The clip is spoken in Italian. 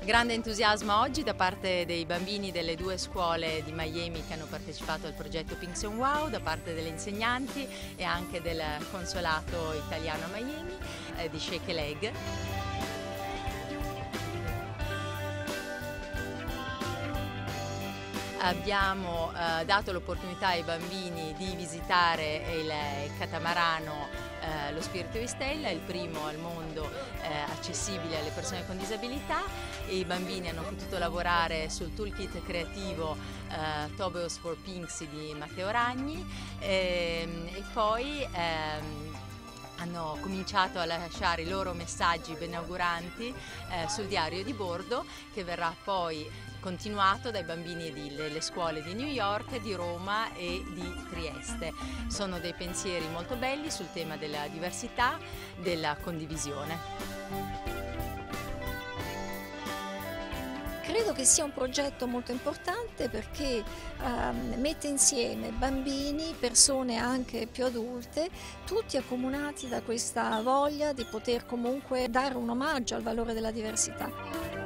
Grande entusiasmo oggi da parte dei bambini delle due scuole di Miami che hanno partecipato al progetto Pinks and Wow, da parte delle insegnanti e anche del consolato italiano a Miami, di Shake a Leg. Abbiamo dato l'opportunità ai bambini di visitare il catamarano lo Spirito di Stella, il primo al mondo accessibile alle persone con disabilità. I bambini hanno potuto lavorare sul toolkit creativo Tobeos for Pinks di Matteo Ragni e poi hanno cominciato a lasciare i loro messaggi benauguranti sul diario di bordo, che verrà poi continuato dai bambini delle scuole di New York, di Roma e di Trieste. Sono dei pensieri molto belli sul tema della diversità, della condivisione. Credo che sia un progetto molto importante perché mette insieme bambini, persone anche più adulte, tutti accomunati da questa voglia di poter comunque dare un omaggio al valore della diversità.